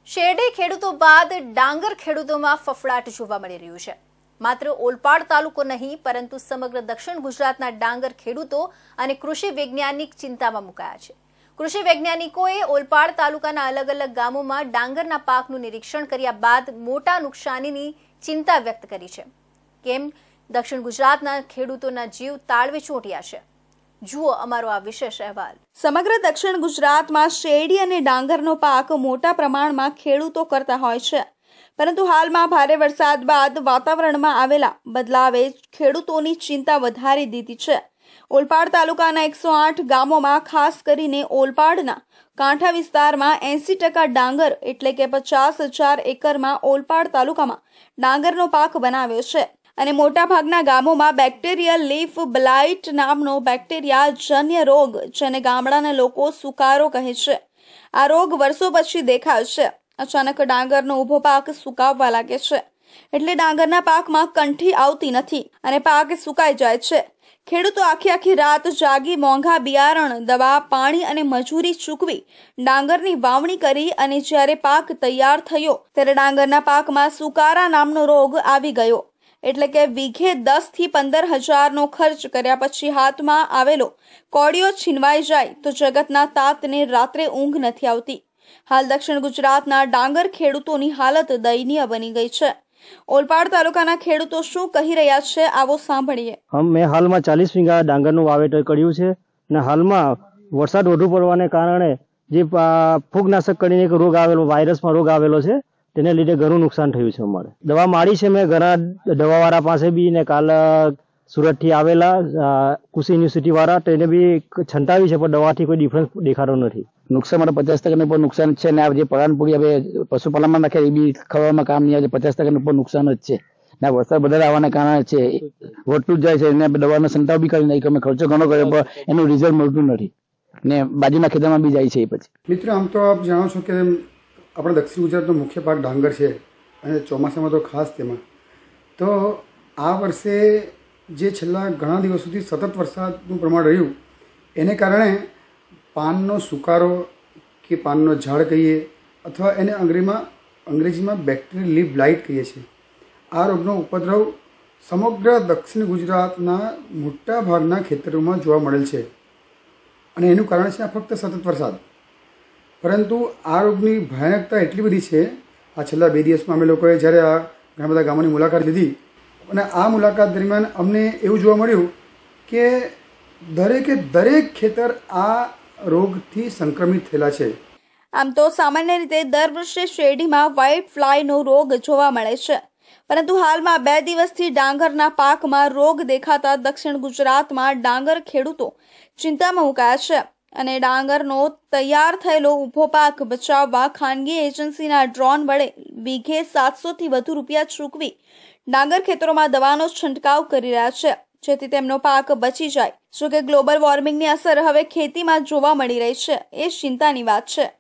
શેરડી ખેડૂતો બાદ ડાંગર ખેડૂતોમાં ફફડાટ જોવા મળી રહ્યું છે। માત્ર ઓલપાડ તાલુકો નહીં પરંતુ સમગ્ર દક્ષિણ ગુજરાતના ડાંગર ખેડૂતો અને કૃષિ વૈજ્ઞાનિક ચિંતામાં મુકાયા છે। કૃષિ વૈજ્ઞાનિકોએ ઓલપાડ તાલુકાના અલગ અલગ ગામોમાં ડાંગરના પાકનું નિરીક્ષણ કર્યા બાદ મોટા નુકસાનીની ચિંતા વ્યક્ત કરી છે। કેમ દક્ષિણ ગુજરાતના ખેડૂતોના જીવ તાળવે ચોંટ્યા છે। જુઓ અમારો આ વિશેષ અહેવાલ। સમગ્ર દક્ષિણ ગુજરાતમાં શેરડી અને ડાંગરનો પાક મોટા પ્રમાણમાં ખેડૂતો કરતા હોય છે, પરંતુ હાલમાં ભારે વરસાદ બાદ વાતાવરણમાં આવેલા બદલાવે ખેડૂતોની ચિંતા વધારી દીધી છે। ઓલપાડ તાલુકાના 108 ગામોમાં ખાસ કરીને ઓલપાડના કાંઠા વિસ્તારમાં 80% ડાંગર એટલે કે 50,000 એકરમાં ઓલપાડ તાલુકામાં ડાંગરનો પાક બનાવ્યો છે અને મોટાભાગના ગામોમાં બેક્ટેરિયલ લીફ બ્લાઇટ નામનો બેક્ટેરિયા જન્ય રોગ, જેને ગામડાના લોકો સુકારો કહે છે, આ રોગ વર્ષો પછી દેખાય છે। અચાનક ડાંગરનો ઊભો પાક સુકાવવા લાગે છે, એટલે ડાંગરના પાકમાં કંઠી આવતી નથી અને પાક સુકાઈ જાય છે। ખેડૂતો આખી રાત જાગી મોંઘા બિયારણ, દવા, પાણી અને મજૂરી ચૂકવી ડાંગરની વાવણી કરી અને જ્યારે પાક તૈયાર થયો ત્યારે ડાંગરના પાકમાં સુકારા નામનો રોગ આવી ગયો, એટલે કે વીઘે 10 થી 15 હજારનો ખર્ચ કર્યા પછી હાથમાં આવેલો કોડિયો છીનવાઈ જાય તો જગતના તાતને રાત્રે ઊંઘ નથી આવતી। હાલ દક્ષિણ ગુજરાતના ડાંગર ખેડૂતોની હાલત દયનીય બની ગઈ છે। ઓલપાડ તાલુકાના ખેડૂતો શું કહી રહ્યા છે, આવો સાંભળીએ। મેં હાલમાં 40 વીઘા ડાંગરનું વાવેતર કર્યું છે અને હાલમાં વરસાદ વધુ પડવાને કારણે જે ફૂગનાશક કરીને એક રોગ આવેલો, વાયરસમાં રોગ આવેલો છે, તેને લીધે ઘણું નુકસાન થયું છે। અમારે દવા મારી છે મેં ઘણા દવાવાળા પાસે બી, ને કાલ સુરતથી આવેલા કૃષિ યુનિવર્સિટી વાળા તેને બી છંટાવી છે, પણ દવાથી કોઈ ડિફરન્સ દેખાતો નથી। નુકસાન માટે 50% ઉપર નુકસાન છે ને આ જે પરાનપુરી હવે પશુપાલનમાં નાખે એ બી ખવામાં કામ નહીં આવે, 50% ઉપર નુકસાન જ છે ને વરસાદ વધારે આવવાના કારણે છે વધતું જ જાય છે અને દવાનો સંતાવ બી કરી નાખી, અમે ખર્ચો ઘણો કર્યો પણ એનું રિઝલ્ટ મળતું નથી ને બાજુના ખેતરમાં બી જાય છે। એ પછી મિત્રો, આમ તો આપ જાણો છો કે આપણા દક્ષિણ ગુજરાતનો મુખ્ય પાક ડાંગર છે અને ચોમાસામાં તો ખાસ તેમાં તો આ વર્ષે જે છેલ્લા ઘણા દિવસોથી સતત વરસાદનું પ્રમાણ રહ્યું એને કારણે પાનનો સુકારો કે પાનનો ઝાડ કહીએ અથવા એને અંગ્રેજીમાં બેક્ટેરિયલ લીફ બ્લાઇટ કહીએ છીએ, આ રોગનો ઉપદ્રવ સમગ્ર દક્ષિણ ગુજરાતના મોટા ભાગના ખેતરોમાં જોવા મળેલ છે અને એનું કારણ છે આ ફક્ત સતત વરસાદ। પરંતુ આ રોગની ભયાનકતા એટલી બધી છે, આ છેલ્લા 2 દિવસમાં અમે લોકોએ જ્યારે આ ઘણા બધા ગામોની મુલાકાત લીધી અને આ મુલાકાત દરમિયાન અમને એવું જોવા મળ્યું કે દરેક ખેતર આ રોગથી સંક્રમિત થયેલા છે। આમ તો સામાન્ય રીતે દર વર્ષે શેરડીમાં વ્હાઇટ ફ્લાયનો રોગ જોવા મળે છે, પરંતુ હાલમાં 2 દિવસથી ડાંગરના પાકમાં રોગ દેખાતા દક્ષિણ ગુજરાતમાં ડાંગર ખેડૂતો ચિંતામાં મુકાયા છે અને ડાંગરનો તૈયાર થયેલો ઊભો પાક બચાવવા ખાનગી એજન્સીના ડ્રોન વડે વીઘે 700 થી વધુ રૂપિયા ચૂકવી ડાંગર ખેતરોમાં દવાનો છંટકાવ કરી રહ્યા છે, જેથી તેમનો પાક બચી જાય। જો કે ગ્લોબલ વોર્મિંગની અસર હવે ખેતીમાં જોવા મળી રહી છે, એ ચિંતાની વાત છે।